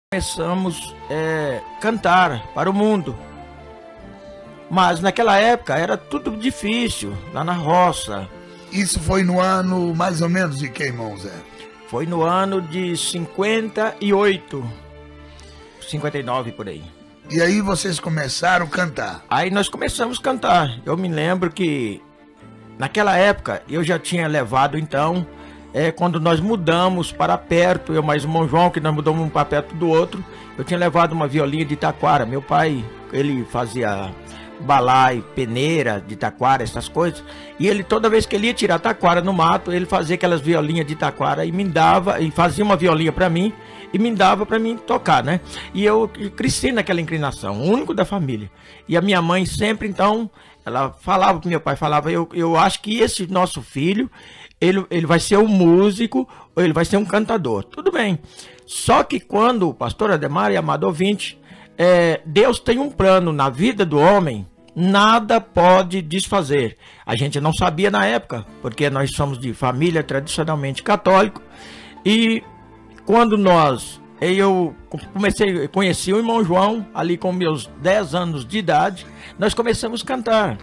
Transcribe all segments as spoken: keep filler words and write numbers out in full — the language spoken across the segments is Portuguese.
Começamos a é, cantar para o mundo, mas naquela época era tudo difícil, lá na roça. Isso foi no ano mais ou menos de que, irmão Zé? Foi no ano de cinquenta e oito, cinquenta e nove por aí. E aí vocês começaram a cantar? Aí nós começamos a cantar. Eu me lembro que naquela época eu já tinha levado então... É, quando nós mudamos para perto, eu mais o irmão João, que nós mudamos um para perto do outro, eu tinha levado uma violinha de taquara. Meu pai, ele fazia balai, peneira de taquara, essas coisas. E ele, toda vez que ele ia tirar taquara no mato, ele fazia aquelas violinhas de taquara e me dava, e fazia uma violinha para mim, e me dava para mim tocar, né? E eu cresci naquela inclinação, o único da família. E a minha mãe sempre, então, ela falava pro meu pai, falava, eu, eu acho que esse nosso filho... Ele, ele vai ser um músico ou ele vai ser um cantador. Tudo bem. Só que quando o pastor Ademar e amado ouvinte, é, Deus tem um plano na vida do homem, nada pode desfazer. A gente não sabia na época, porque nós somos de família tradicionalmente católico. E quando nós, eu comecei, conheci o irmão João, ali com meus dez anos de idade, nós começamos a cantar.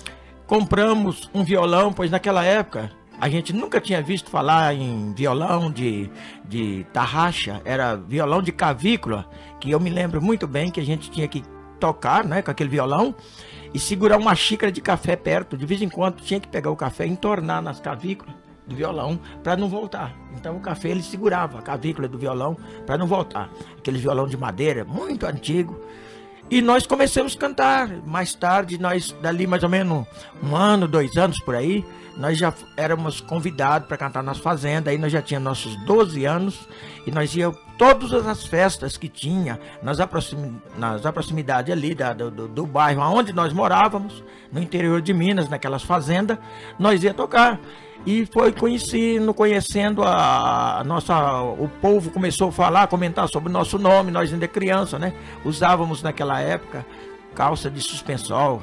Compramos um violão, pois naquela época... A gente nunca tinha visto falar em violão de, de tarraxa, era violão de cavícula, que eu me lembro muito bem que a gente tinha que tocar, né, com aquele violão e segurar uma xícara de café perto. De vez em quando tinha que pegar o café e entornar nas cavículas do violão para não voltar. Então o café ele segurava a cavícula do violão para não voltar. Aquele violão de madeira, muito antigo. E nós começamos a cantar. Mais tarde, nós, dali mais ou menos um ano, dois anos por aí, nós já éramos convidados para cantar nas fazendas. Aí nós já tínhamos nossos doze anos e nós íamos todas as festas que tinha nas, aproxim, nas proximidades ali da, do, do, do bairro onde nós morávamos, no interior de Minas, naquelas fazendas, nós ia tocar. E foi conhecendo, conhecendo a, a nossa... O povo começou a falar, comentar sobre o nosso nome, nós ainda criança, né? Usávamos naquela época calça de suspensol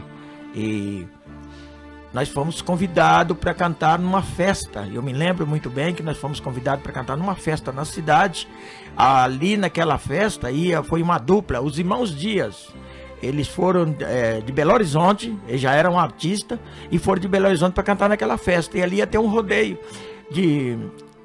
e nós fomos convidados para cantar numa festa. Eu me lembro muito bem que nós fomos convidados para cantar numa festa na cidade. Ali naquela festa ia, foi uma dupla, os irmãos Dias. Eles foram é, de Belo Horizonte, eles já eram artistas, e foram de Belo Horizonte para cantar naquela festa. E ali ia ter um rodeio de,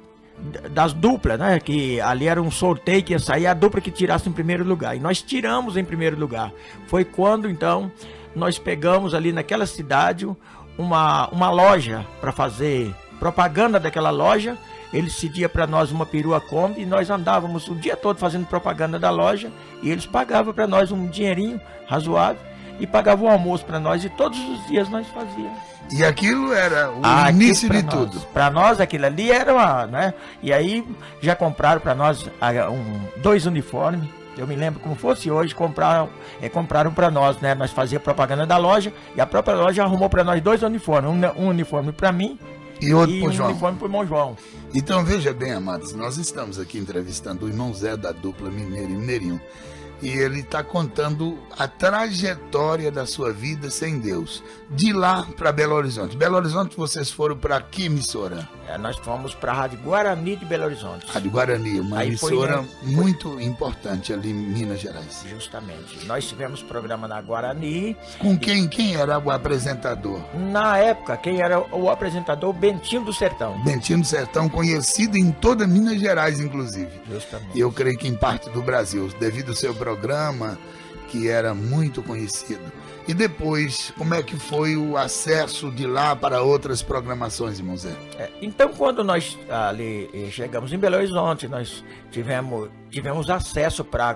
das duplas, né? Que ali era um sorteio que ia sair a dupla que tirasse em primeiro lugar. E nós tiramos em primeiro lugar. Foi quando, então, nós pegamos ali naquela cidade uma, uma loja para fazer propaganda daquela loja. Eles cediam para nós uma perua Kombi e nós andávamos o dia todo fazendo propaganda da loja e eles pagavam para nós um dinheirinho razoável e pagavam o almoço para nós e todos os dias nós fazíamos. E aquilo era o ah, início de nós, tudo. Para nós aquilo ali era uma, né? E aí já compraram para nós um, dois uniformes. Eu me lembro como fosse hoje, compraram, é, compraram para nós, né? Nós fazíamos propaganda da loja e a própria loja arrumou para nós dois uniformes, um, um uniforme para mim e outro e pro um João. uniforme para o irmão João. Então veja bem, amados, nós estamos aqui entrevistando o irmão Zé da dupla Mineiro e Mineirinho. E ele está contando a trajetória da sua vida sem Deus. De lá para Belo Horizonte. Belo Horizonte vocês foram para que emissora? É, nós fomos para a Rádio Guarani de Belo Horizonte. Rádio Guarani, uma Aí emissora foi, né? muito foi... importante ali em Minas Gerais. Justamente. Nós tivemos programa na Guarani. Com quem? E... Quem era o apresentador? Na época, quem era o apresentador? Bentinho do Sertão. Bentinho do Sertão, conhecido em toda Minas Gerais, inclusive. Justamente. E eu creio que em parte do Brasil, devido ao seu programa. programa que era muito conhecido. E depois, como é que foi o acesso de lá para outras programações, irmão Zé? É, então, quando nós ali chegamos em Belo Horizonte, nós tivemos, tivemos acesso para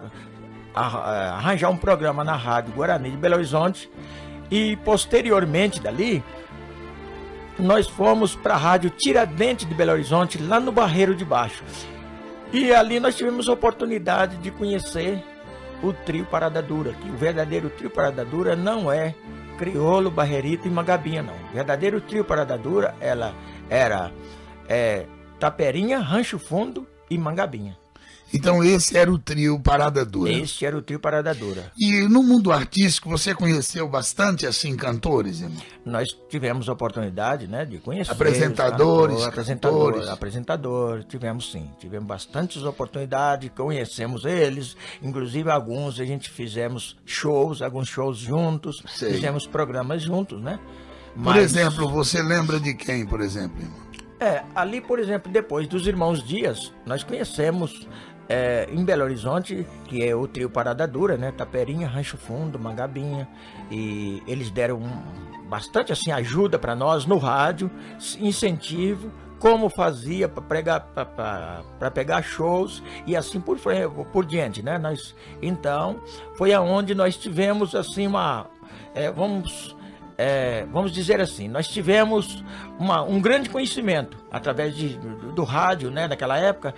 arranjar um programa na Rádio Guarani de Belo Horizonte e posteriormente dali, nós fomos para a Rádio Tiradentes de Belo Horizonte, lá no Barreiro de Baixo. E ali nós tivemos a oportunidade de conhecer o trio Parada Dura, que o verdadeiro trio Parada Dura não é Criolo, Barreirito e Mangabinha, não. O verdadeiro trio Parada Dura, ela era é, Taperinha, Rancho Fundo e Mangabinha. Então esse era o trio Parada Dura. Esse era o trio Parada Dura. E no mundo artístico você conheceu bastante assim cantores, irmão? Nós tivemos a oportunidade, né, de conhecer apresentadores, cantor, apresentador, apresentador, tivemos sim, tivemos bastantes oportunidades, conhecemos eles, inclusive alguns a gente fizemos shows, alguns shows juntos, Sei. fizemos programas juntos, né? Mas... Por exemplo, você lembra de quem, por exemplo, irmão? É, ali, por exemplo, depois dos Irmãos Dias, nós conhecemos é, em Belo Horizonte, que é o trio Parada Dura, né? Taperinha, Rancho Fundo, Mangabinha, e eles deram bastante assim ajuda para nós no rádio, incentivo, como fazia para pregar, para pegar shows e assim por, por diante, né? Nós, então, foi aonde nós tivemos assim uma, é, vamos É, vamos dizer assim, nós tivemos uma, um grande conhecimento através de, do, do rádio, né, naquela época,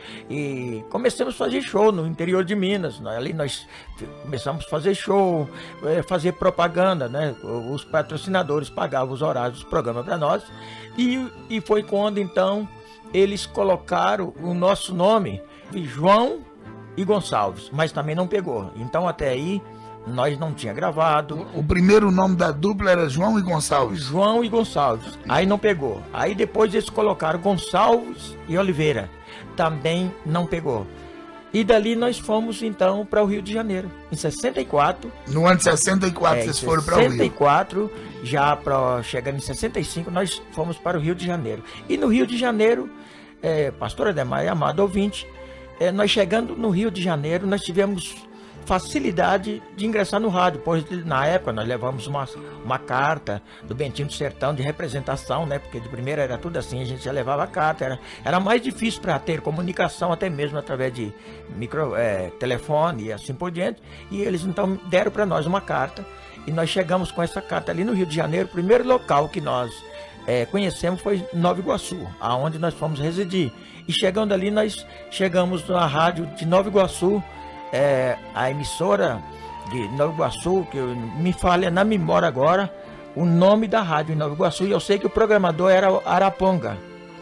e começamos a fazer show no interior de Minas. Ali nós começamos a fazer show, é, fazer propaganda, né, os patrocinadores pagavam os horários do programa para nós, e, e foi quando então eles colocaram o nosso nome, João e Gonçalves, mas também não pegou. Então até aí nós não tinha gravado. O, o primeiro nome da dupla era João e Gonçalves. João e Gonçalves. Aí não pegou. Aí depois eles colocaram Gonçalves e Oliveira. Também não pegou. E dali nós fomos então para o Rio de Janeiro, em sessenta e quatro. No ano de sessenta e quatro é, vocês foram para o Rio. sessenta e quatro, já pra, chegando em sessenta e cinco, nós fomos para o Rio de Janeiro. E no Rio de Janeiro, é, pastor Ademar e amado ouvinte, é, nós chegando no Rio de Janeiro, nós tivemos facilidade de ingressar no rádio, pois na época nós levamos uma, uma carta do Bentinho do Sertão de representação, né? Porque de primeira era tudo assim, a gente já levava a carta, era, era mais difícil para ter comunicação, até mesmo através de micro, é, telefone e assim por diante, e eles então deram para nós uma carta, e nós chegamos com essa carta ali no Rio de Janeiro. O primeiro local que nós é, conhecemos foi Nova Iguaçu, aonde nós fomos residir, e chegando ali nós chegamos na rádio de Nova Iguaçu. É, a emissora de Nova Iguaçu, que eu, me falha na memória agora o nome da rádio em Nova Iguaçu, e eu sei que o programador era Araponga.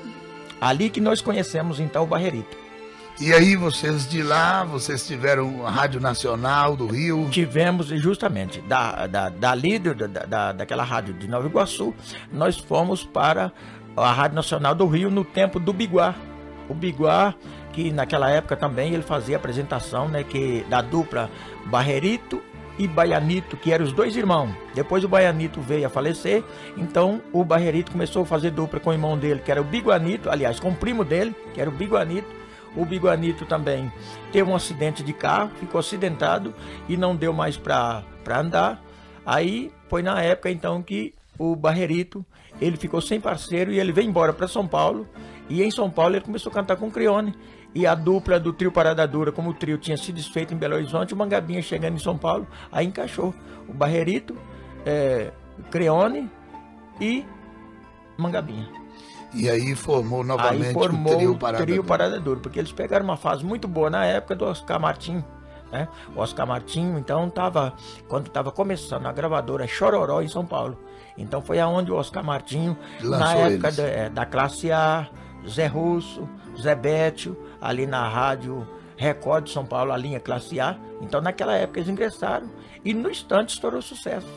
Ali que nós conhecemos então o Barrerito. E aí vocês de lá, vocês tiveram a Rádio Nacional do Rio? Tivemos, justamente, da, da, dali, da, da, daquela rádio de Nova Iguaçu, nós fomos para a Rádio Nacional do Rio no tempo do Biguá. O Biguá, que naquela época também ele fazia apresentação, né, que, da dupla Barrerito e Baianito, que eram os dois irmãos. Depois o Baianito veio a falecer, então o Barrerito começou a fazer dupla com o irmão dele, que era o Biguanito, aliás, com o primo dele, que era o Biguanito. O Biguanito também teve um acidente de carro, ficou acidentado e não deu mais para andar. Aí foi na época então que o Barrerito, ele ficou sem parceiro e ele veio embora para São Paulo. E em São Paulo ele começou a cantar com o Crione. E a dupla do trio Parada Dura, como o trio tinha se desfeito em Belo Horizonte, o Mangabinha chegando em São Paulo, aí encaixou o Barrerito, é, Crione e Mangabinha. E aí formou novamente aí formou o trio Parada, trio Dura. Parada Dura, porque eles pegaram uma fase muito boa na época do Oscar Martim. Né? O Oscar Martim, então, tava, quando estava começando a gravadora Chororó em São Paulo. Então foi aonde o Oscar Martinho, Lançou na época da, é, da classe A, Zé Russo, Zé Bétio, ali na rádio Record de São Paulo, a linha classe A. Então naquela época eles ingressaram e no instante estourou sucesso.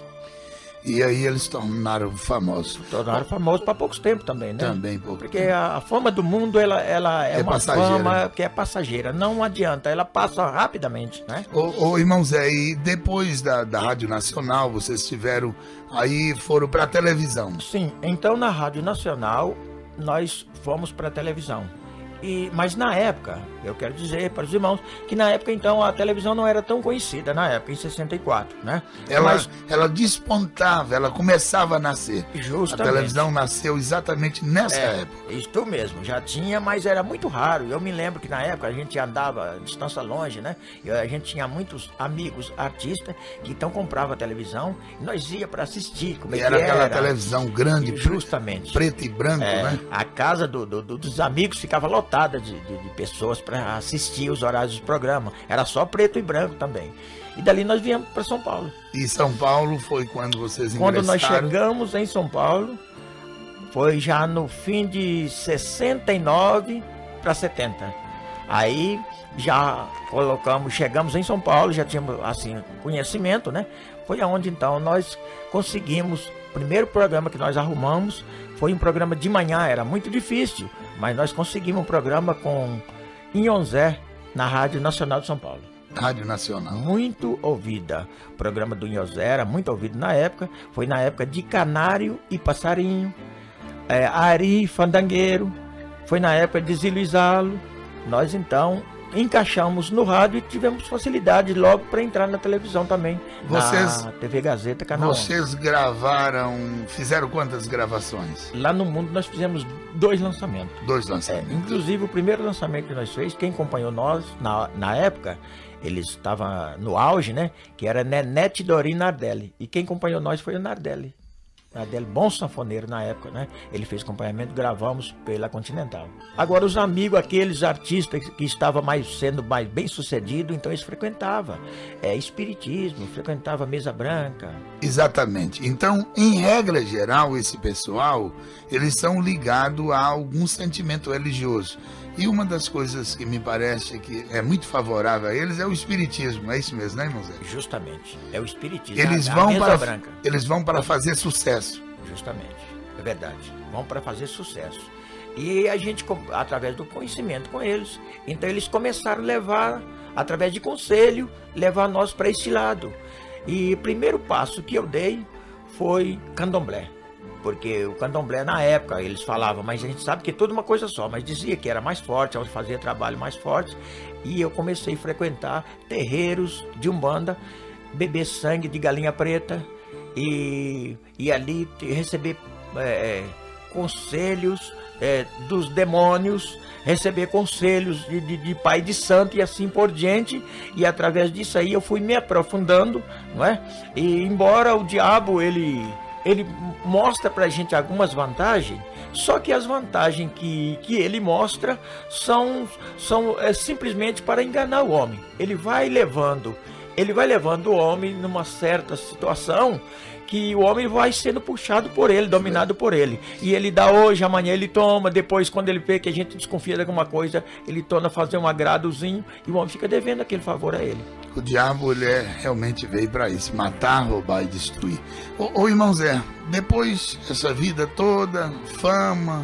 E aí eles tornaram famosos. Tornaram famosos para poucos tempos também, né? Também pouco Porque tempo. A, a fama do mundo, ela, ela é, é uma passageira. fama que é passageira. Não adianta, ela passa rapidamente, né? Ô, ô irmão Zé, e depois da, da Rádio Nacional, vocês tiveram, aí foram para a televisão. Sim, então na Rádio Nacional, nós fomos para a televisão. E, mas na época, eu quero dizer para os irmãos, que na época então a televisão não era tão conhecida, na época, em sessenta e quatro, né? Ela, mas, ela despontava, ela começava a nascer. Justamente. A televisão nasceu exatamente nessa é, época. Isso mesmo, já tinha, mas era muito raro. Eu me lembro que na época a gente andava a distância longe, né? E a gente tinha muitos amigos artistas que então compravam a televisão e nós ia para assistir. Como e é era que aquela era. televisão grande, justamente, preto e branco, é, né? A casa do, do, do, dos amigos ficava lotada de, de, de pessoas para assistir os horários do programa. Era só preto e branco também. E dali nós viemos para São Paulo. E São Paulo foi quando vocês ingressaram? Quando nós chegamos em São Paulo, foi já no fim de sessenta e nove para setenta. Aí já colocamos, chegamos em São Paulo, já tínhamos assim conhecimento, né? Foi aonde então nós conseguimos, o primeiro programa que nós arrumamos foi um programa de manhã, era muito difícil, mas nós conseguimos um programa com Inhonzé na Rádio Nacional de São Paulo. Rádio Nacional. Muito ouvida. O programa do Inhonzé era muito ouvido na época, foi na época de Canário e Passarinho, é, Ari Fandangueiro, foi na época de Ziluizalo. Nós então encaixamos no rádio e tivemos facilidade logo para entrar na televisão também. Vocês, na T V Gazeta, Canal Vocês gravaram, fizeram quantas gravações? Lá no mundo nós fizemos dois lançamentos. Dois lançamentos. É, inclusive o primeiro lançamento que nós fez, quem acompanhou nós na, na época, ele estava no auge, né? Que era Nenete Dorim Nardelli. E quem acompanhou nós foi o Nardelli. Nardelli, bom sanfoneiro na época, né? Ele fez acompanhamento, gravamos pela Continental. Agora, os amigos, aqueles artistas que estavam mais, sendo mais bem sucedidos, então eles frequentavam é, espiritismo, frequentavam mesa branca. Exatamente. Então, em regra geral, esse pessoal, eles são ligados a algum sentimento religioso. E uma das coisas que me parece que é muito favorável a eles é o espiritismo, é isso mesmo, né, irmão Zé? Justamente, é o espiritismo. Eles a, vão a mesa para branca. Eles vão para fazer sucesso. Justamente, é verdade. Vão para fazer sucesso. E a gente, através do conhecimento com eles, então eles começaram a levar, através de conselho, levar nós para esse lado. E o primeiro passo que eu dei foi candomblé. Porque o candomblé na época, eles falavam, mas a gente sabe que é tudo uma coisa só, mas dizia que era mais forte, onde fazia trabalho mais forte. E eu comecei a frequentar terreiros de Umbanda, beber sangue de galinha preta e, e ali receber é, conselhos é, dos demônios, receber conselhos de, de, de pai de santo e assim por diante. E através disso aí eu fui me aprofundando, não é? E embora o diabo, ele... ele mostra pra gente algumas vantagens, só que as vantagens que, que ele mostra são, são é, simplesmente para enganar o homem. Ele vai levando, ele vai levando o homem numa certa situação que o homem vai sendo puxado por ele, dominado por ele. E ele dá hoje, amanhã ele toma, depois quando ele vê que a gente desconfia de alguma coisa, ele torna a fazer um agradozinho e o homem fica devendo aquele favor a ele. O diabo, ele é, realmente veio para isso, matar, roubar e destruir. Ô, ô irmão Zé, depois dessa vida toda, fama,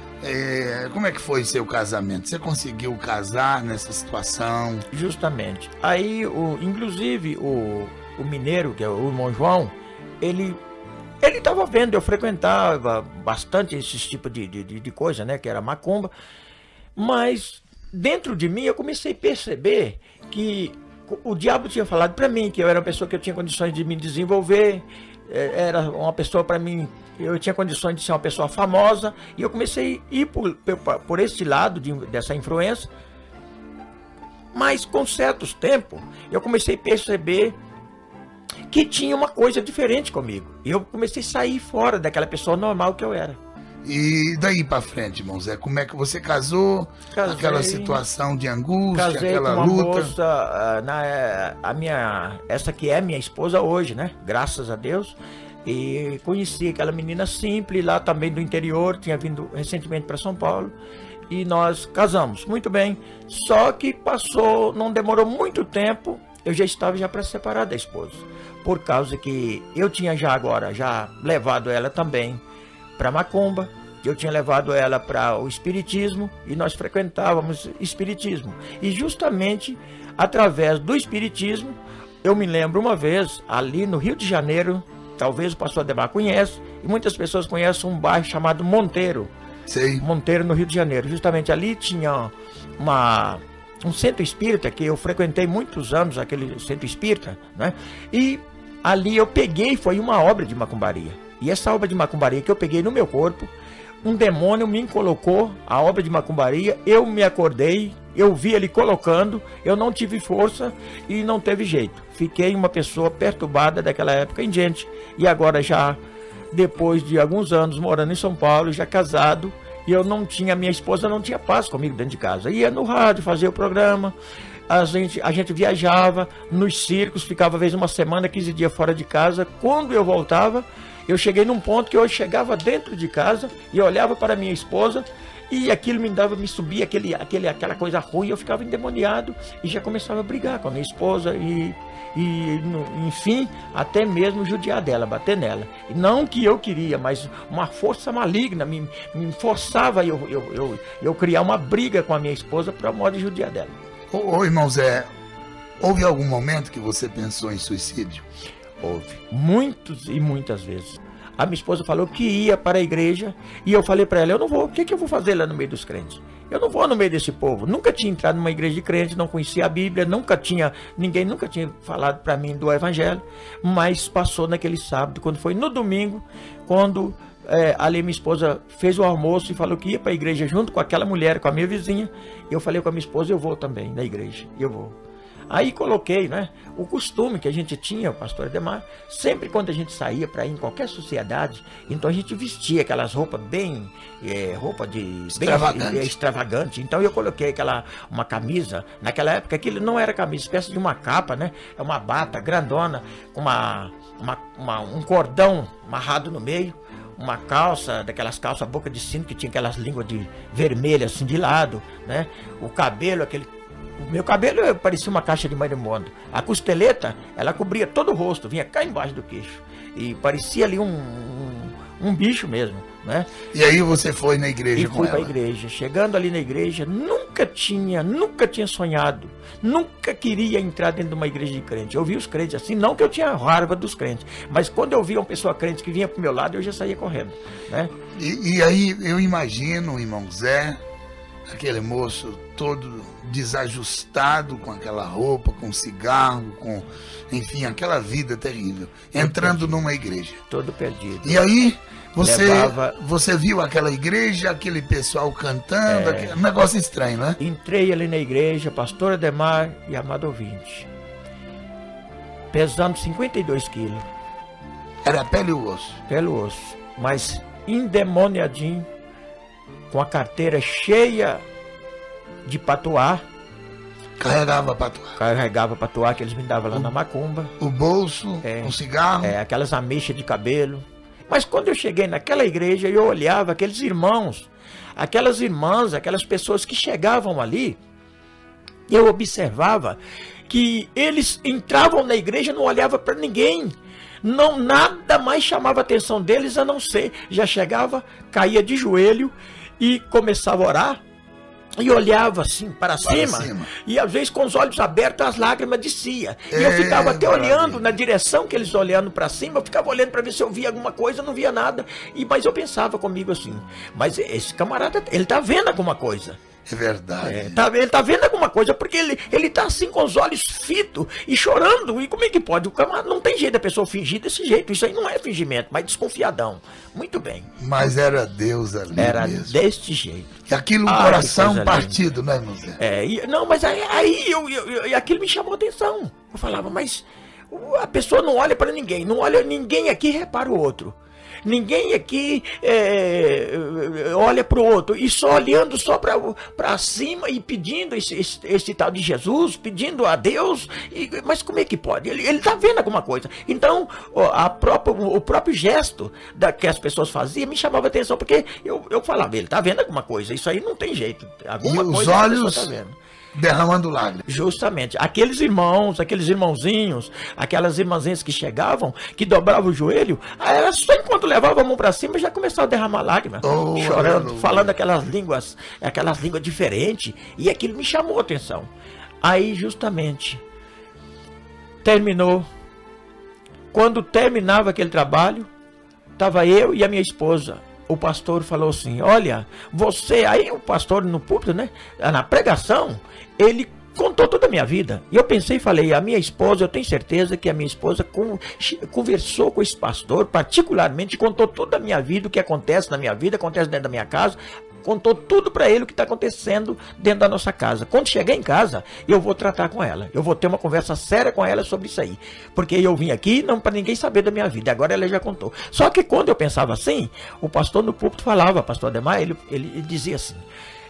é, como é que foi seu casamento? Você conseguiu casar nessa situação? Justamente. Aí, o, inclusive, o, o mineiro, que é o irmão João, ele ele estava vendo, eu frequentava bastante esse tipo de, de, de coisa, né, que era macumba, mas dentro de mim eu comecei a perceber que o diabo tinha falado para mim que eu era uma pessoa que eu tinha condições de me desenvolver, era uma pessoa para mim, eu tinha condições de ser uma pessoa famosa, e eu comecei a ir por, por, por esse lado de, dessa influência, mas com certos tempos eu comecei a perceber que tinha uma coisa diferente comigo. E eu comecei a sair fora daquela pessoa normal que eu era. E daí pra frente, irmão Zé, como é que você casou? Casei, aquela situação de angústia, casei aquela com uma luta? Moça, na, a minha, essa que é minha esposa hoje, né? Graças a Deus. E conheci aquela menina simples, lá também do interior, tinha vindo recentemente para São Paulo. E nós casamos, muito bem. Só que passou, não demorou muito tempo, eu já estava já para separar da esposa. Por causa que eu tinha já agora, já levado ela também para macumba, eu tinha levado ela para o espiritismo e nós frequentávamos espiritismo. E justamente através do espiritismo, eu me lembro uma vez, ali no Rio de Janeiro, talvez o pastor Ademar conheça, e muitas pessoas conhecem um bairro chamado Monteiro. Sei. Monteiro, no Rio de Janeiro. Justamente ali tinha uma... um centro espírita, que eu frequentei muitos anos, aquele centro espírita, né? E ali eu peguei, foi uma obra de macumbaria. E essa obra de macumbaria que eu peguei no meu corpo, um demônio me colocou a obra de macumbaria, eu me acordei, eu vi ele colocando, eu não tive força e não teve jeito. Fiquei uma pessoa perturbada daquela época em diante. E agora já, depois de alguns anos morando em São Paulo, já casado, e eu não tinha, minha esposa não tinha paz comigo dentro de casa. Ia no rádio, fazia o programa, a gente, a gente viajava nos circos, ficava às vezes uma semana, quinze dias fora de casa. Quando eu voltava, eu cheguei num ponto que eu chegava dentro de casa e olhava para minha esposa E aquilo me dava, me subia aquele, aquele, aquela coisa ruim, eu ficava endemoniado e já começava a brigar com a minha esposa e, e no, enfim, até mesmo judiar dela, bater nela. Não que eu queria, mas uma força maligna me, me forçava eu, eu, eu, eu criar uma briga com a minha esposa para modo de judiar dela. Ô, ô irmão Zé, houve algum momento que você pensou em suicídio? Houve, muitos e muitas vezes. A minha esposa falou que ia para a igreja e eu falei para ela, eu não vou, o que, que eu vou fazer lá no meio dos crentes? Eu não vou no meio desse povo. Nunca tinha entrado numa igreja de crente, não conhecia a Bíblia, nunca tinha, ninguém nunca tinha falado para mim do Evangelho, mas passou naquele sábado, quando foi no domingo, quando é, ali minha esposa fez o almoço e falou que ia para a igreja junto com aquela mulher, com a minha vizinha, eu falei com a minha esposa, eu vou também na igreja, eu vou. Aí coloquei, né, o costume que a gente tinha, o pastor Ademar, sempre quando a gente saía para ir em qualquer sociedade, então a gente vestia aquelas roupas bem, é, roupa de extravagante. Bem, é, extravagante. Então eu coloquei aquela, uma camisa, naquela época aquilo não era camisa, espécie de uma capa, né, é uma bata grandona, com uma, uma, uma, um cordão amarrado no meio, uma calça, daquelas calças boca de sino que tinha aquelas línguas de vermelha assim de lado, né, o cabelo, aquele O meu cabelo parecia uma caixa de maremondo. A costeleta, ela cobria todo o rosto, vinha cá embaixo do queixo. E parecia ali um, um, um bicho mesmo, né? E aí você foi na igreja e com fui ela? para a igreja. Chegando ali na igreja, nunca tinha, nunca tinha sonhado, nunca queria entrar dentro de uma igreja de crente. Eu vi os crentes assim, não que eu tinha raiva dos crentes, mas quando eu via uma pessoa crente que vinha pro meu lado, eu já saía correndo, né? E, e aí eu imagino o irmão Zé, aquele moço todo desajustado com aquela roupa, com cigarro, com, enfim, aquela vida terrível, entrando numa igreja. Todo perdido. E aí você, Levava... você viu aquela igreja, aquele pessoal cantando, É... aquele, um negócio estranho, né? Entrei ali na igreja, pastor Ademar e amado ouvinte, pesando cinquenta e dois quilos. Era pele e osso. Pelo osso, mas endemoniadinho, com a carteira cheia de patuá. Carregava patuá. Carregava patuá que eles me davam lá o, na macumba. O bolso, é, um cigarro. É, aquelas ameixas de cabelo. Mas quando eu cheguei naquela igreja, eu olhava aqueles irmãos, aquelas irmãs, aquelas pessoas que chegavam ali, eu observava que eles entravam na igreja e não olhavam para ninguém. Não, nada mais chamava a atenção deles a não ser, já chegava, caía de joelho e começava a orar e olhava assim para, para cima, cima e às vezes com os olhos abertos as lágrimas desciam. E eu ficava até olhando na direção que eles olhando para cima, eu ficava olhando para ver se eu via alguma coisa, não via nada. E, mas eu pensava comigo assim, mas esse camarada, ele tá vendo alguma coisa. É verdade. É, tá, ele tá vendo alguma coisa, porque ele, ele tá assim com os olhos fitos e chorando. E como é que pode? O camarada, não tem jeito da pessoa fingir desse jeito. Isso aí não é fingimento, mas desconfiadão. Muito bem. Mas era Deus ali Era mesmo. deste jeito. E aquilo, um coração partido, né, irmão Zé? É, e, não, mas aí, aí eu, eu, eu, aquilo me chamou a atenção. Eu falava, mas a pessoa não olha para ninguém. Não olha ninguém aqui, repara o outro. Ninguém aqui é, olha para o outro, e só olhando só para cima e pedindo esse, esse, esse tal de Jesus, pedindo a Deus, e, mas como é que pode? Ele está vendo alguma coisa. Então, a própria, o próprio gesto da, que as pessoas faziam me chamava a atenção, porque eu, eu falava, ele está vendo alguma coisa, isso aí não tem jeito. Alguma e coisa os olhos... a pessoa tá vendo. Derramando lágrimas. Justamente. Aqueles irmãos, aqueles irmãozinhos, aquelas irmãzinhas que chegavam, que dobravam o joelho, era só enquanto levava a mão para cima já começava a derramar lágrimas, oh, chorando, aleluia. Falando aquelas línguas, aquelas línguas diferentes, e aquilo me chamou a atenção. Aí, justamente, terminou. Quando terminava aquele trabalho, estava eu e a minha esposa. O pastor falou assim, olha, você, aí o pastor no púlpito, né, na pregação, ele contou toda a minha vida. E eu pensei e falei, a minha esposa, eu tenho certeza que a minha esposa com, conversou com esse pastor, particularmente, contou toda a minha vida, o que acontece na minha vida, acontece dentro da minha casa, contou tudo para ele o que está acontecendo dentro da nossa casa. Quando chegar em casa, eu vou tratar com ela. Eu vou ter uma conversa séria com ela sobre isso aí. Porque eu vim aqui não para ninguém saber da minha vida. Agora ela já contou. Só que quando eu pensava assim, o pastor no púlpito falava, pastor Ademar, ele, ele, ele dizia assim,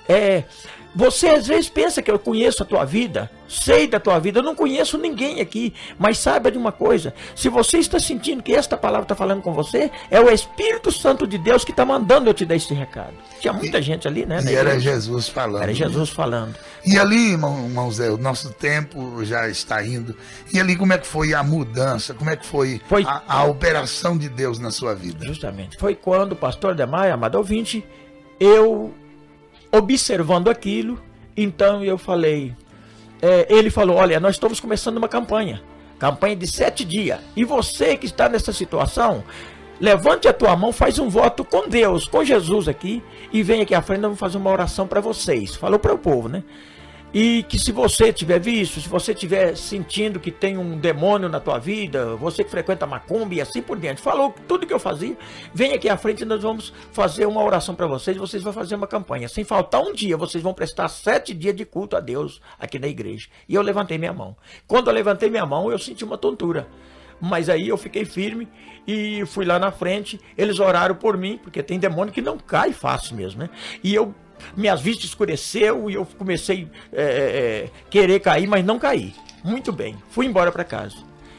É, você às vezes pensa que eu conheço a tua vida, sei da tua vida, eu não conheço ninguém aqui, mas saiba de uma coisa, se você está sentindo que esta palavra está falando com você, é o Espírito Santo de Deus que está mandando eu te dar esse recado. Tinha muita e, gente ali, né? E era Jesus falando. Era Jesus mesmo. falando. E ali, irmão, irmão Zé, o nosso tempo já está indo, e ali como é que foi a mudança, como é que foi, foi... A, a operação de Deus na sua vida? Justamente, foi quando o pastor Demar, amado ouvinte, eu... observando aquilo, então eu falei, é, ele falou, olha, nós estamos começando uma campanha, campanha de sete dias, e você que está nessa situação, levante a tua mão, faz um voto com Deus, com Jesus aqui, e vem aqui à frente, nós vamos fazer uma oração para vocês, falou para o povo, né? E que se você tiver visto, se você tiver sentindo que tem um demônio na tua vida, você que frequenta macumba e assim por diante, falou tudo que eu fazia, vem aqui à frente e nós vamos fazer uma oração para vocês, vocês vão fazer uma campanha. Sem faltar um dia, vocês vão prestar sete dias de culto a Deus aqui na igreja. E eu levantei minha mão. Quando eu levantei minha mão, eu senti uma tontura. Mas aí eu fiquei firme e fui lá na frente, eles oraram por mim, porque tem demônio que não cai fácil mesmo, né? E eu... minhas vistas escureceu e eu comecei a é, é, querer cair, mas não caí. Muito bem, fui embora para casa.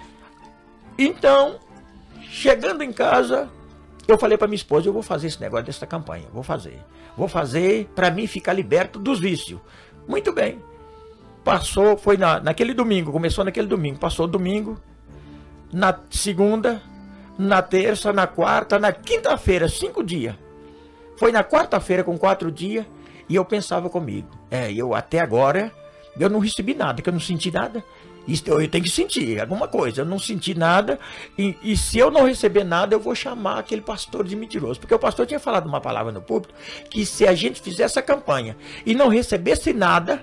Então, chegando em casa, eu falei para minha esposa, eu vou fazer esse negócio dessa campanha, vou fazer. Vou fazer para mim ficar liberto dos vícios. Muito bem. Passou, foi na, naquele domingo, começou naquele domingo, passou o domingo, na segunda, na terça, na quarta, na quinta-feira, cinco dias. Foi na quarta-feira com quatro dias e eu pensava comigo, é, eu até agora, eu não recebi nada, que eu não senti nada, isso eu tenho que sentir alguma coisa, eu não senti nada, e, e se eu não receber nada, eu vou chamar aquele pastor de mentiroso, porque o pastor tinha falado uma palavra no púlpito, que se a gente fizesse a campanha e não recebesse nada,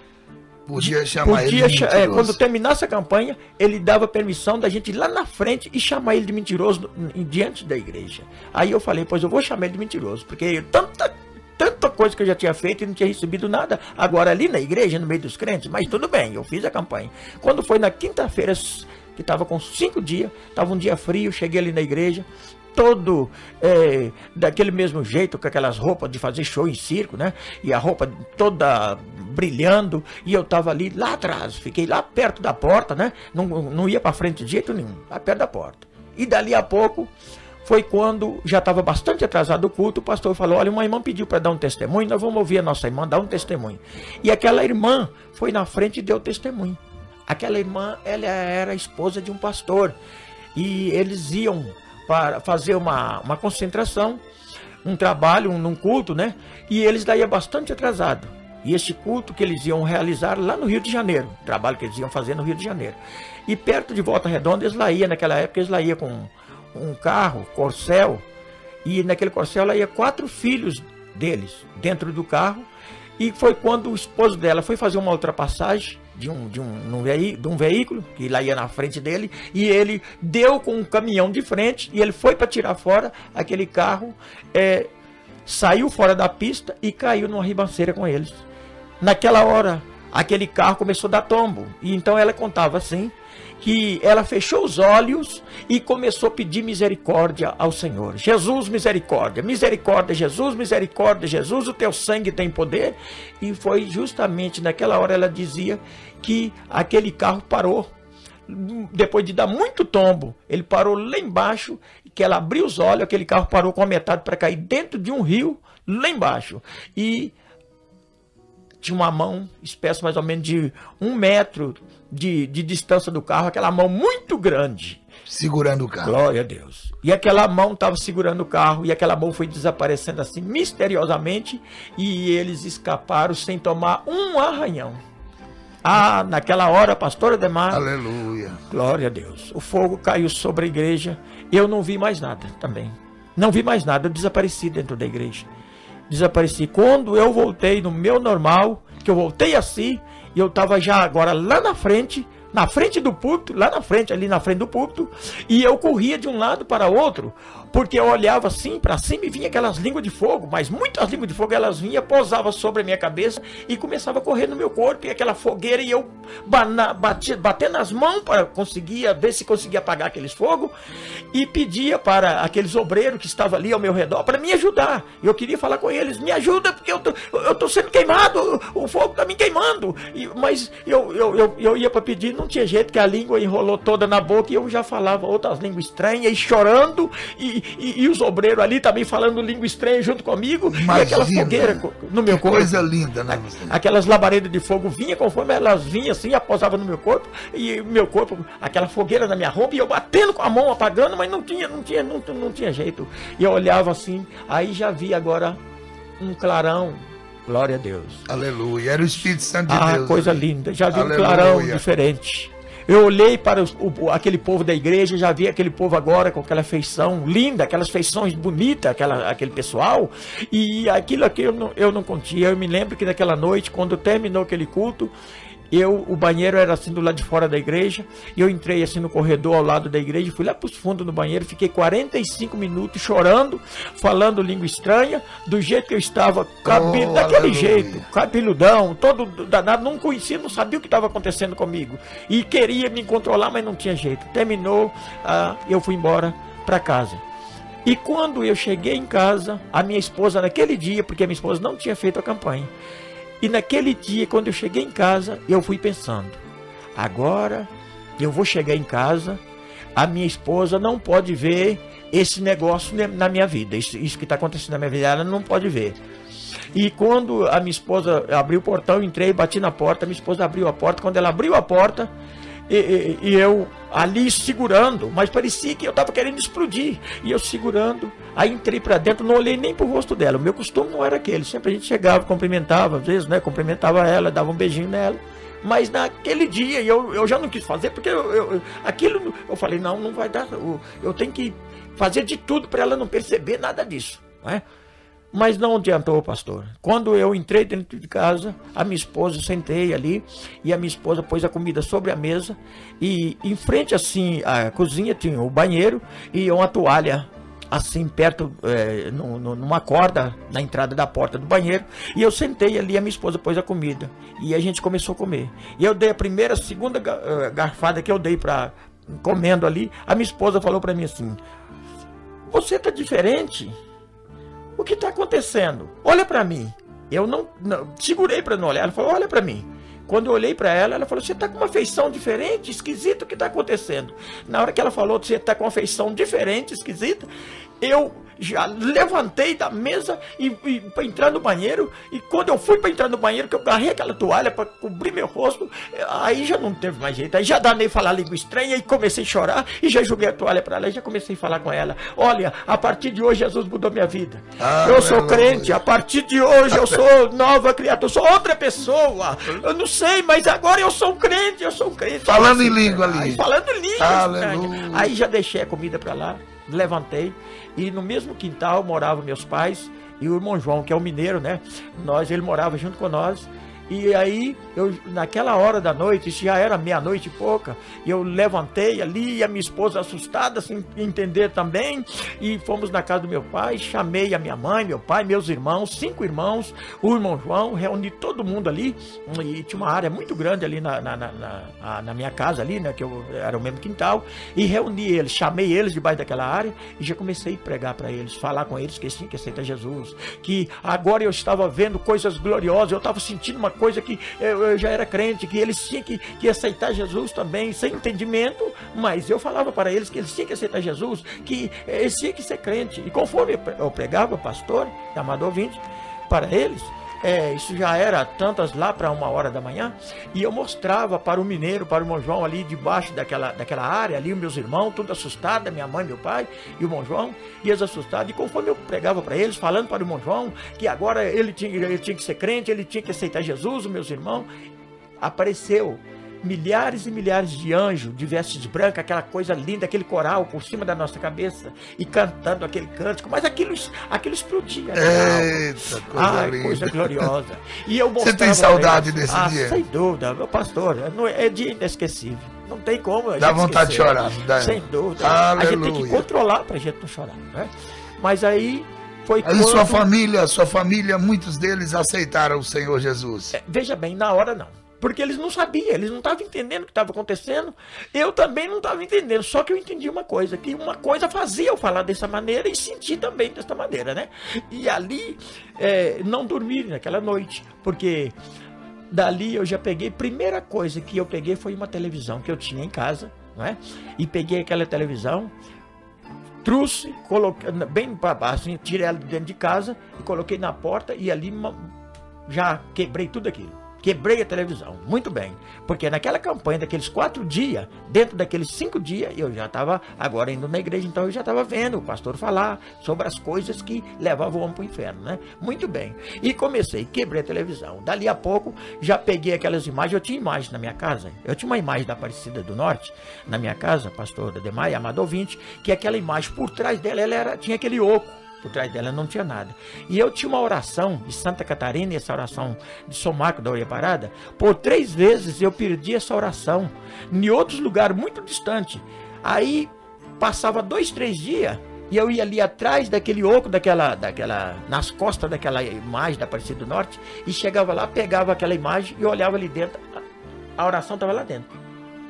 podia chamar podia, ele de mentiroso. É, quando terminasse a campanha, ele dava permissão da gente ir lá na frente e chamar ele de mentiroso diante da igreja. Aí eu falei, pois eu vou chamar ele de mentiroso, porque tanta, tanta coisa que eu já tinha feito e não tinha recebido nada, agora ali na igreja, no meio dos crentes, mas tudo bem, eu fiz a campanha. Quando foi na quinta-feira, que estava com cinco dias, estava um dia frio, cheguei ali na igreja, todo é, daquele mesmo jeito, com aquelas roupas de fazer show em circo, né? E a roupa toda brilhando, e eu tava ali, lá atrás, fiquei lá perto da porta, né? Não, não ia para frente de jeito nenhum, lá perto da porta. E dali a pouco, foi quando já estava bastante atrasado o culto, o pastor falou, olha, uma irmã pediu para dar um testemunho, nós vamos ouvir a nossa irmã dar um testemunho. E aquela irmã foi na frente e deu testemunho. Aquela irmã, ela era a esposa de um pastor, e eles iam para fazer uma, uma concentração, um trabalho, um, um culto, né? E eles daí é bastante atrasado. E esse culto que eles iam realizar lá no Rio de Janeiro, trabalho que eles iam fazer no Rio de Janeiro. E perto de Volta Redonda, eles lá iam, naquela época, eles lá iam com um carro, Corcel, e naquele Corcel lá ia quatro filhos deles dentro do carro, e foi quando o esposo dela foi fazer uma ultrapassagem, de um, de, um, de um veículo, que lá ia na frente dele, e ele deu com um caminhão de frente, e ele foi para tirar fora aquele carro, é, saiu fora da pista e caiu numa ribanceira com eles. Naquela hora, aquele carro começou a dar tombo, e então ela contava assim, que ela fechou os olhos e começou a pedir misericórdia ao Senhor. Jesus, misericórdia, misericórdia, Jesus, misericórdia, Jesus, o teu sangue tem poder. E foi justamente naquela hora ela dizia que aquele carro parou. Depois de dar muito tombo, ele parou lá embaixo, que ela abriu os olhos, aquele carro parou com a metade para cair dentro de um rio, lá embaixo. E tinha uma mão, espécie mais ou menos de um metro de, de distância do carro, aquela mão muito grande. Segurando o carro. Glória a Deus. E aquela mão estava segurando o carro, e aquela mão foi desaparecendo assim, misteriosamente, e eles escaparam sem tomar um arranhão. Ah, naquela hora, pastor Ademar. Aleluia. Glória a Deus. O fogo caiu sobre a igreja, eu não vi mais nada também. Não vi mais nada, eu desapareci dentro da igreja. Desapareci. Quando eu voltei no meu normal, que eu voltei assim, e eu estava já agora lá na frente, na frente do púlpito, lá na frente, ali na frente do púlpito, e eu corria de um lado para outro, porque eu olhava assim para cima e vinha aquelas línguas de fogo, mas muitas línguas de fogo, elas vinham, pousavam sobre a minha cabeça e começavam a correr no meu corpo, e aquela fogueira, e eu batia, batendo as mãos para conseguir, ver se conseguia apagar aqueles fogos, e pedia para aqueles obreiros que estavam ali ao meu redor para me ajudar. Eu queria falar com eles, me ajuda, porque eu tô, eu tô sendo queimado, o fogo está me queimando. E, mas eu, eu, eu, eu ia para pedir, não tinha jeito, que a língua enrolou toda na boca, e eu já falava outras línguas estranhas, e chorando, e, e, e os obreiros ali também falando língua estranha junto comigo. Imagina, e aquela fogueira no meu que corpo. Coisa linda, né? Aquelas labaredas de fogo vinham, conforme elas vinham assim, aposavam no meu corpo, e meu corpo, aquela fogueira na minha roupa, e eu batendo com a mão, apagando, mas não tinha, não tinha, não, não tinha jeito. E eu olhava assim, aí já vi agora um clarão. Glória a Deus. Aleluia. Era o Espírito Santo de ah, Deus. Ah, coisa ali. linda. Já vi Aleluia. Um clarão diferente. Eu olhei para os, o, aquele povo da igreja, já vi aquele povo agora com aquela feição linda, aquelas feições bonitas, aquela, aquele pessoal. E aquilo aqui eu não, eu não contia. Eu me lembro que naquela noite, quando terminou aquele culto, eu, o banheiro era assim do lado de fora da igreja, e eu entrei assim no corredor ao lado da igreja, fui lá para os fundos do banheiro, fiquei quarenta e cinco minutos chorando, falando língua estranha, do jeito que eu estava, cabelo, oh, daquele aleluia. jeito, cabeludão, todo danado, não conhecia, não sabia o que estava acontecendo comigo, e queria me controlar, mas não tinha jeito. Terminou, ah, eu fui embora para casa. E quando eu cheguei em casa, a minha esposa naquele dia, porque a minha esposa não tinha feito a campanha, e naquele dia, quando eu cheguei em casa, eu fui pensando, agora eu vou chegar em casa, a minha esposa não pode ver esse negócio na minha vida, isso, isso que está acontecendo na minha vida, ela não pode ver. E quando a minha esposa abriu o portão, eu entrei, bati na porta, a minha esposa abriu a porta, quando ela abriu a porta, e, e, e eu ali segurando, mas parecia que eu estava querendo explodir, e eu segurando, aí entrei para dentro, não olhei nem pro rosto dela, o meu costume não era aquele, sempre a gente chegava, cumprimentava, às vezes, né, cumprimentava ela, dava um beijinho nela, mas naquele dia eu, eu já não quis fazer, porque eu, eu, aquilo, eu falei, não, não vai dar, eu, eu tenho que fazer de tudo para ela não perceber nada disso, né? Mas não adiantou, pastor. Quando eu entrei dentro de casa, a minha esposa, sentei ali, e a minha esposa pôs a comida sobre a mesa, e em frente assim, a cozinha tinha o banheiro e uma toalha assim perto, é, no, no, numa corda na entrada da porta do banheiro, e eu sentei ali, a minha esposa pôs a comida, e a gente começou a comer. E eu dei a primeira, a segunda garfada que eu dei para comendo ali, a minha esposa falou para mim assim, você tá diferente? O que está acontecendo? Olha para mim. Eu não, não segurei para não olhar. Ela falou, olha para mim. Quando eu olhei para ela, ela falou, você está com uma feição diferente, esquisito, o que está acontecendo? Na hora que ela falou, você está com uma feição diferente, esquisita, eu já levantei da mesa e, e para entrar no banheiro, e quando eu fui para entrar no banheiro, que eu agarrei aquela toalha para cobrir meu rosto, aí já não teve mais jeito, aí já danei falar língua estranha, e comecei a chorar, e já joguei a toalha para ela, e já comecei a falar com ela, olha, a partir de hoje Jesus mudou minha vida, ah, eu sou crente, a partir de hoje eu sou nova criatura, eu sou outra pessoa, eu não sei, mas agora eu sou um crente, eu sou um crente. Falando em língua ali. Falando em língua. Aí já deixei a comida para lá, levantei, e no mesmo quintal moravam meus pais e o irmão João, que é um mineiro, né? Nós, ele morava junto com nós. E aí, eu, naquela hora da noite, isso já era meia-noite e pouca, eu levantei ali, e a minha esposa assustada, sem entender também, e fomos na casa do meu pai, chamei a minha mãe, meu pai, meus irmãos, cinco irmãos, o irmão João, reuni todo mundo ali, e tinha uma área muito grande ali na, na, na, na, na minha casa ali, né, que eu, era o mesmo quintal, e reuni eles, chamei eles debaixo daquela área, e já comecei a pregar para eles, falar com eles que eles tinham que aceitar Jesus, que agora eu estava vendo coisas gloriosas, eu estava sentindo uma coisa que eu, eu já era crente, que eles tinham que, que aceitar Jesus também, sem entendimento, mas eu falava para eles que eles tinham que aceitar Jesus, que eles tinham que ser crente, e conforme eu pregava, pastor, amado ouvinte, para eles, é, isso já era tantas lá para uma hora da manhã, e eu mostrava para o mineiro, para o irmão João ali debaixo daquela, daquela área, ali os meus irmãos, tudo assustados, minha mãe, meu pai e o irmão João, e eles assustados, e conforme eu pregava para eles, falando para o irmão João, que agora ele tinha, ele tinha que ser crente, ele tinha que aceitar Jesus, os meus irmãos, apareceu milhares e milhares de anjos de vestes brancas, aquela coisa linda, aquele coral por cima da nossa cabeça e cantando aquele cântico, mas aquilo, aquilo explodia. Eita, coisa Ai, linda. coisa gloriosa. E eu Você tem saudade desse ah, dia? Sem dúvida, meu pastor, é dia inesquecível. Não tem como. Dá vontade esquecer. de chorar. Dá. Sem dúvida. Aleluia. A gente tem que controlar pra gente não chorar, né? Mas aí foi Aí quando... sua família, sua família, muitos deles aceitaram o Senhor Jesus. É, veja bem, na hora não. Porque eles não sabiam, eles não estavam entendendo o que estava acontecendo. Eu também não estava entendendo, só que eu entendi uma coisa, que uma coisa fazia eu falar dessa maneira e sentir também dessa maneira, né? E ali, é, não dormi naquela noite, porque dali eu já peguei, primeira coisa que eu peguei foi uma televisão que eu tinha em casa, não é? E peguei aquela televisão, trouxe, coloquei bem para baixo, assim, tirei ela dentro de casa e coloquei na porta e ali já quebrei tudo aquilo. Quebrei a televisão, muito bem, porque naquela campanha daqueles quatro dias, dentro daqueles cinco dias, eu já estava agora indo na igreja, então eu já estava vendo o pastor falar sobre as coisas que levavam o homem para o inferno, né? Muito bem, e comecei, quebrei a televisão, dali a pouco já peguei aquelas imagens, eu tinha imagens na minha casa, eu tinha uma imagem da Aparecida do Norte, na minha casa, pastor Ademar, amado ouvinte, que aquela imagem, por trás dela, ela era, tinha aquele oco, por trás dela não tinha nada. E eu tinha uma oração de Santa Catarina, essa oração de São Marco da Orelha Parada, por três vezes eu perdi essa oração, em outros lugares muito distantes. Aí passava dois, três dias, e eu ia ali atrás daquele oco, daquela, daquela, nas costas daquela imagem da Aparecida do Norte, e chegava lá, pegava aquela imagem e olhava ali dentro, a oração estava lá dentro.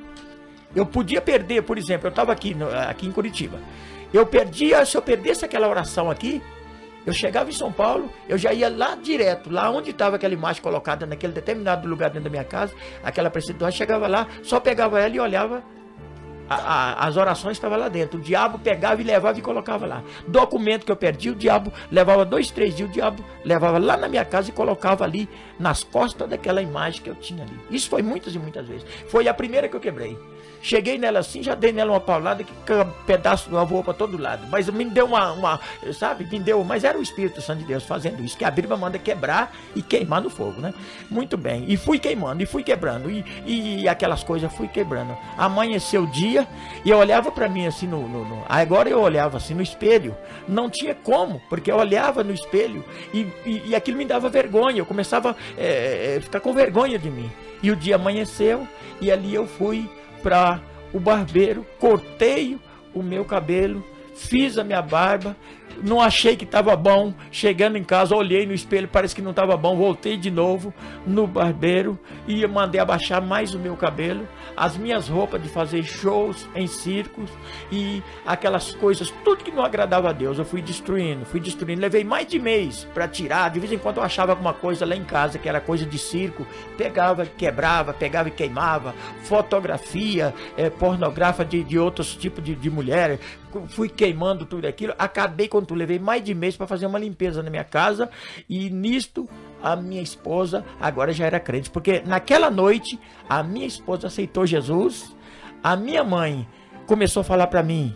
Eu podia perder, por exemplo, eu estava aqui, no, aqui em Curitiba, eu perdia, se eu perdesse aquela oração aqui, eu chegava em São Paulo, eu já ia lá direto, lá onde estava aquela imagem colocada naquele determinado lugar dentro da minha casa, aquela Aparecida, chegava lá, só pegava ela e olhava, a, a, as orações estavam lá dentro, o diabo pegava e levava e colocava lá. Documento que eu perdi, o diabo levava dois, três dias, o diabo levava lá na minha casa e colocava ali, nas costas daquela imagem que eu tinha ali. Isso foi muitas e muitas vezes. Foi a primeira que eu quebrei. Cheguei nela assim, já dei nela uma paulada que um pedaço voou para todo lado. Mas me deu uma, uma, sabe, me deu, mas era o Espírito Santo de Deus fazendo isso, que a Bíblia manda quebrar e queimar no fogo, né? Muito bem, e fui queimando, e fui quebrando, e, e aquelas coisas fui quebrando. Amanheceu o dia, e eu olhava para mim assim, no, no, no, agora eu olhava assim no espelho, não tinha como, porque eu olhava no espelho, e, e, e aquilo me dava vergonha, eu começava a é, ficar com vergonha de mim. E o dia amanheceu, e ali eu fui para o barbeiro, cortei o meu cabelo, fiz a minha barba, não achei que estava bom, chegando em casa, olhei no espelho, parece que não estava bom, voltei de novo no barbeiro e mandei abaixar mais o meu cabelo, as minhas roupas de fazer shows em circos e aquelas coisas, tudo que não agradava a Deus, eu fui destruindo, fui destruindo, levei mais de mês para tirar, de vez em quando eu achava alguma coisa lá em casa, que era coisa de circo, pegava, quebrava, pegava e queimava, fotografia, é, pornográfica de, de outros tipos de, de mulher, fui queimando tudo aquilo, acabei com tudo, levei mais de mês para fazer uma limpeza na minha casa e nisto a minha esposa agora já era crente, porque naquela noite a minha esposa aceitou Jesus, a minha mãe começou a falar para mim,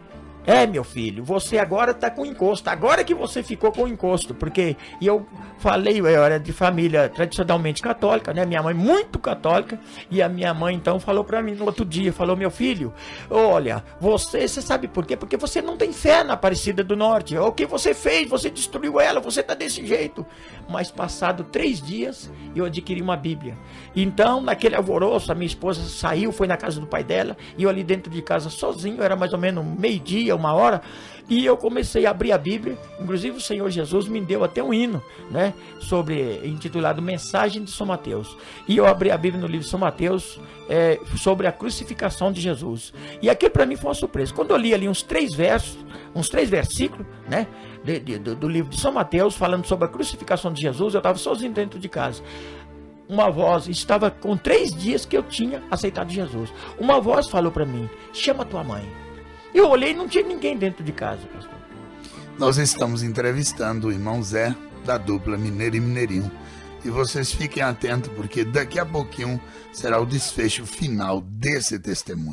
é meu filho, você agora tá com encosto, agora que você ficou com encosto, porque e eu falei, eu era de família tradicionalmente católica, né, minha mãe muito católica, e a minha mãe então falou para mim no outro dia, falou, meu filho, olha, você, você sabe por quê? Porque você não tem fé na Aparecida do Norte, o que você fez, você destruiu ela, você tá desse jeito, mas passado três dias, eu adquiri uma Bíblia, então naquele alvoroço, a minha esposa saiu, foi na casa do pai dela, e eu ali dentro de casa sozinho, era mais ou menos meio dia, uma hora, e eu comecei a abrir a Bíblia, inclusive o Senhor Jesus me deu até um hino, né, sobre, intitulado Mensagem de São Mateus, e eu abri a Bíblia no livro de São Mateus, é, sobre a crucificação de Jesus, e aquilo para mim foi uma surpresa, quando eu li ali uns três versos, uns três versículos, né, de, de, do, do livro de São Mateus, falando sobre a crucificação de Jesus, eu estava sozinho dentro de casa, uma voz, estava com três dias que eu tinha aceitado Jesus, uma voz falou para mim, chama tua mãe. Eu olhei e não tinha ninguém dentro de casa, pastor. Nós estamos entrevistando o irmão Zé, da dupla Mineiro e Mineirinho. E vocês fiquem atentos, porque daqui a pouquinho será o desfecho final desse testemunho.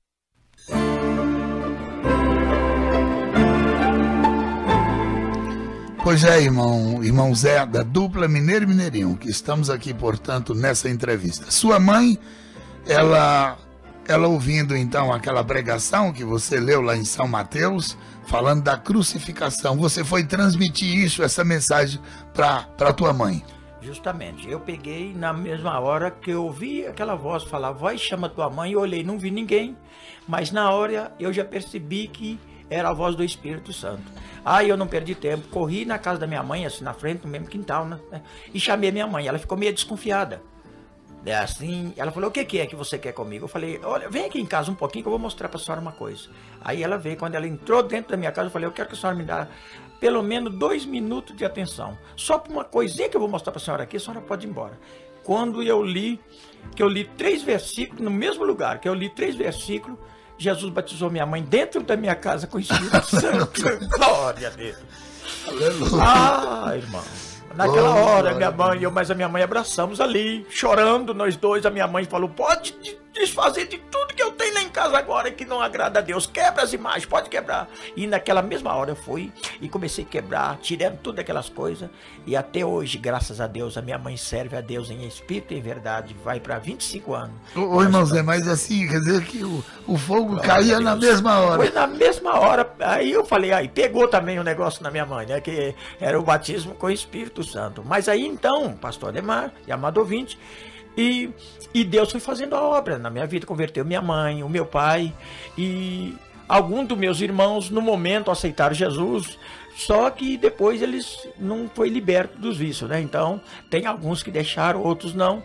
Pois é, irmão, irmão Zé, da dupla Mineiro e Mineirinho, que estamos aqui, portanto, nessa entrevista. Sua mãe ela, ela ouvindo então aquela pregação que você leu lá em São Mateus, falando da crucificação, você foi transmitir isso, essa mensagem para a tua mãe. Justamente, eu peguei na mesma hora que eu ouvi aquela voz falar, vai, chama tua mãe, eu olhei, não vi ninguém, mas na hora eu já percebi que era a voz do Espírito Santo. Aí eu não perdi tempo, corri na casa da minha mãe, assim, na frente, no mesmo quintal, né? E chamei minha mãe, ela ficou meio desconfiada. É assim, ela falou, o que, que é que você quer comigo? Eu falei, olha, vem aqui em casa um pouquinho que eu vou mostrar pra senhora uma coisa. Aí ela veio, quando ela entrou dentro da minha casa, eu falei, eu quero que a senhora me dê pelo menos dois minutos de atenção. Só por uma coisinha que eu vou mostrar pra senhora aqui, a senhora pode ir embora. Quando eu li, que eu li três versículos, no mesmo lugar, que eu li três versículos, Jesus batizou minha mãe dentro da minha casa com o Espírito Santo. Glória a Deus. Aleluia. Ah, irmão. Naquela Oh, hora, minha mãe e eu, mas a minha mãe abraçamos ali, chorando nós dois. A minha mãe falou, pode desfazer de tudo que eu tenho lá em casa agora que não agrada a Deus. Quebra as imagens, pode quebrar. E naquela mesma hora eu fui e comecei a quebrar, tirando tudo aquelas coisas. E até hoje, graças a Deus, a minha mãe serve a Deus em espírito e em verdade. Vai para vinte e cinco anos. Ô, ô irmão Zé, mas assim, quer dizer que o, o fogo Glória caía na mesma hora. Foi na mesma hora. Aí eu falei, aí pegou também o negócio na minha mãe, né? Que era o batismo com o Espírito Santo. Mas aí então, pastor Ademar e amado ouvinte, e, e Deus foi fazendo a obra na minha vida, converteu minha mãe, o meu pai, e alguns dos meus irmãos no momento aceitaram Jesus, só que depois eles não foi liberto dos vícios, né? Então tem alguns que deixaram, outros não.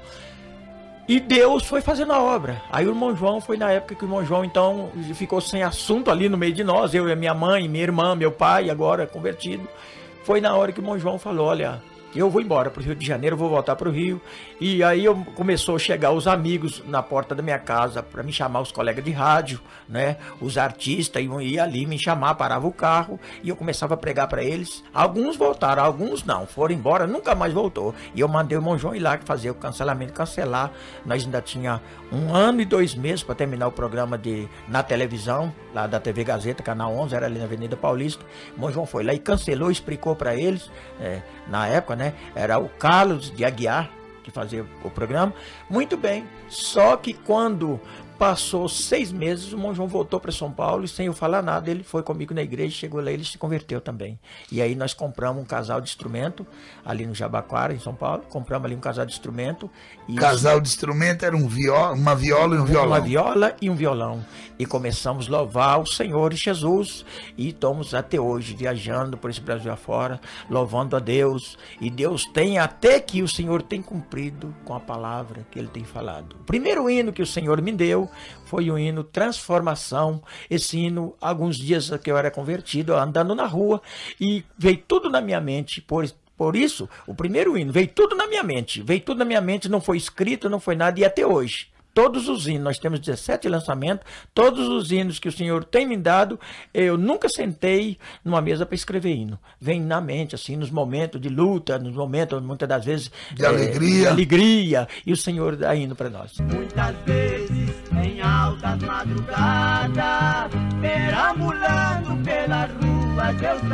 E Deus foi fazendo a obra. Aí o irmão João, foi na época que o irmão João então ficou sem assunto ali no meio de nós, eu e a minha mãe, minha irmã, meu pai, agora convertido. Foi na hora que o irmão João falou, olha, eu vou embora para o Rio de Janeiro, vou voltar para o Rio. E aí eu, começou a chegar os amigos na porta da minha casa para me chamar, os colegas de rádio, né? Os artistas iam ir ali me chamar, parava o carro e eu começava a pregar para eles. Alguns voltaram, alguns não, foram embora, nunca mais voltou. E eu mandei o irmão João ir lá fazer o cancelamento, cancelar. Nós ainda tinha um ano e dois meses para terminar o programa de, na televisão, lá da T V Gazeta, Canal onze, era ali na Avenida Paulista. O irmão João foi lá e cancelou, explicou para eles, é, na época, né? Era o Carlos de Aguiar que fazia o programa. Muito bem, só que quando passou seis meses, o irmão João voltou para São Paulo e sem eu falar nada, ele foi comigo na igreja, chegou lá e ele se converteu também. E aí nós compramos um casal de instrumento ali no Jabaquara, em São Paulo, compramos ali um casal de instrumento. E casal de instrumento era um viola, uma viola e um violão. Uma viola e um violão. E começamos a louvar o Senhor Jesus e estamos até hoje viajando por esse Brasil afora, louvando a Deus. E Deus tem até que o Senhor tem cumprido com a palavra que Ele tem falado. O primeiro hino que o Senhor me deu foi o hino Transformação. Esse hino, alguns dias que eu era convertido, andando na rua, e veio tudo na minha mente, por, por isso, o primeiro hino, veio tudo na minha mente, veio tudo na minha mente, não foi escrito, não foi nada, e até hoje. Todos os hinos, nós temos dezessete lançamentos, todos os hinos que o Senhor tem me dado, eu nunca sentei numa mesa para escrever hino. Vem na mente, assim, nos momentos de luta, nos momentos, muitas das vezes, de é, alegria. de alegria, e o Senhor dá hino para nós. Muitas vezes, em altas madrugadas, perambulando pelas ruas eu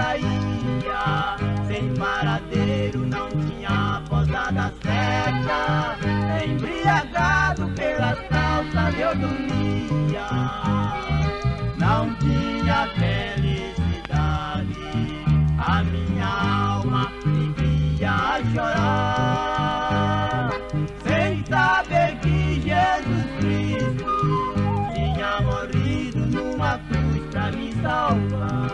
saía, sem paradeiro, não tinha posada certa, embriagado pelas calças eu dormia, não tinha felicidade, a minha alma vivia a chorar, sem saber que Jesus Cristo tinha morrido numa cruz pra me salvar.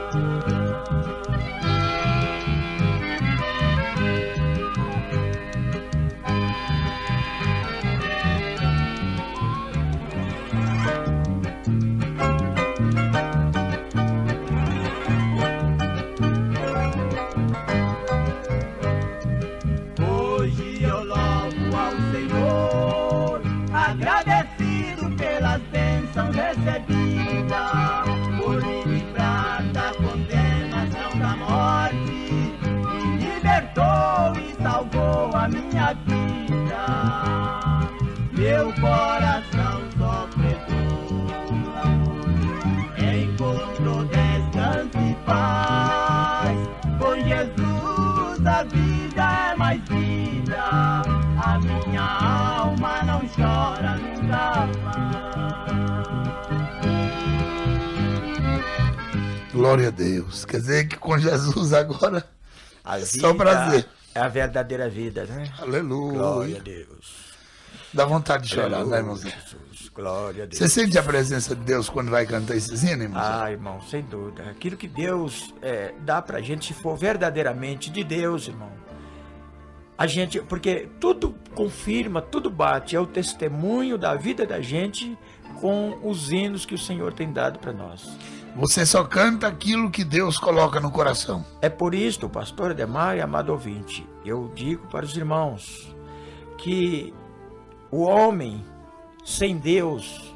Agradecido pelas bênçãos recebidas, por me livrar da condenação da morte, me libertou e salvou a minha vida. Meu coração sofredor encontrou descanso e paz. Com Jesus a vida é mais vida, a minha alma não chora nunca mais. Glória a Deus. Quer dizer que com Jesus agora A é só vida prazer. é a verdadeira vida, né? Aleluia. Glória a Deus. Dá vontade de chorar, Aleluia, né, irmãozinho? Jesus. Glória a Deus. Você sente a presença de Deus quando vai cantar esses hinos, irmãozinho? Ah, irmão, sem dúvida. Aquilo que Deus é, dá pra gente, se for verdadeiramente de Deus, irmão. A gente, porque tudo confirma, tudo bate, é o testemunho da vida da gente com os hinos que o Senhor tem dado para nós. Você só canta aquilo que Deus coloca no coração. É por isso, pastor Ademar e amado ouvinte, eu digo para os irmãos que o homem sem Deus,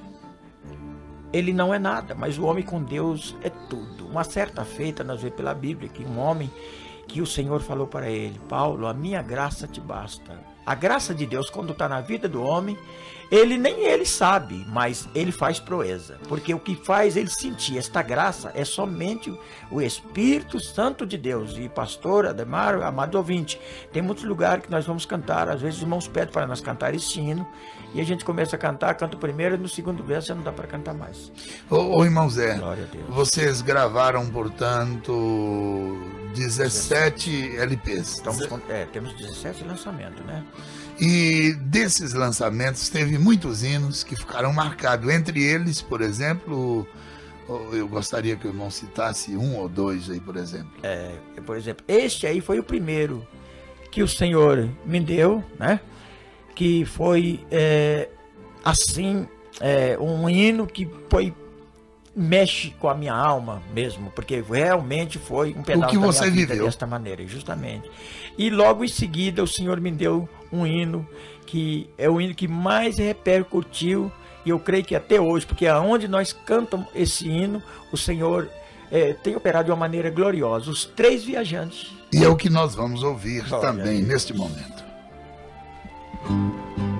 ele não é nada, mas o homem com Deus é tudo. Uma certa feita, nós vemos pela Bíblia que um homem, que o Senhor falou para ele, Paulo, a minha graça te basta. A graça de Deus, quando está na vida do homem, ele nem ele sabe, mas ele faz proeza. Porque o que faz ele sentir esta graça é somente o Espírito Santo de Deus. E pastor Ademar, amado ouvinte, tem muitos lugares que nós vamos cantar, às vezes os irmãos pedem para nós cantar esse hino, e a gente começa a cantar, canta o primeiro, e no segundo verso já não dá para cantar mais. Ô, ô irmão Zé, Glória a Deus. vocês gravaram, portanto, dezessete L Ps. Estamos com, é, temos dezessete lançamentos, né? E desses lançamentos teve muitos hinos que ficaram marcados. Entre eles, por exemplo, eu gostaria que o irmão citasse um ou dois aí, por exemplo. É, por exemplo, este aí foi o primeiro que o Senhor me deu, né? Que foi é, assim, é, um hino que foi, mexe com a minha alma mesmo, porque realmente foi um pedaço O que da você minha vida viveu. desta maneira, justamente. E logo em seguida o Senhor me deu um hino que é o hino que mais repercutiu, e eu creio que até hoje, porque aonde nós cantamos esse hino, o Senhor é, tem operado de uma maneira gloriosa. Os Três Viajantes. E é o que nós vamos ouvir Glória também a Deus. neste momento.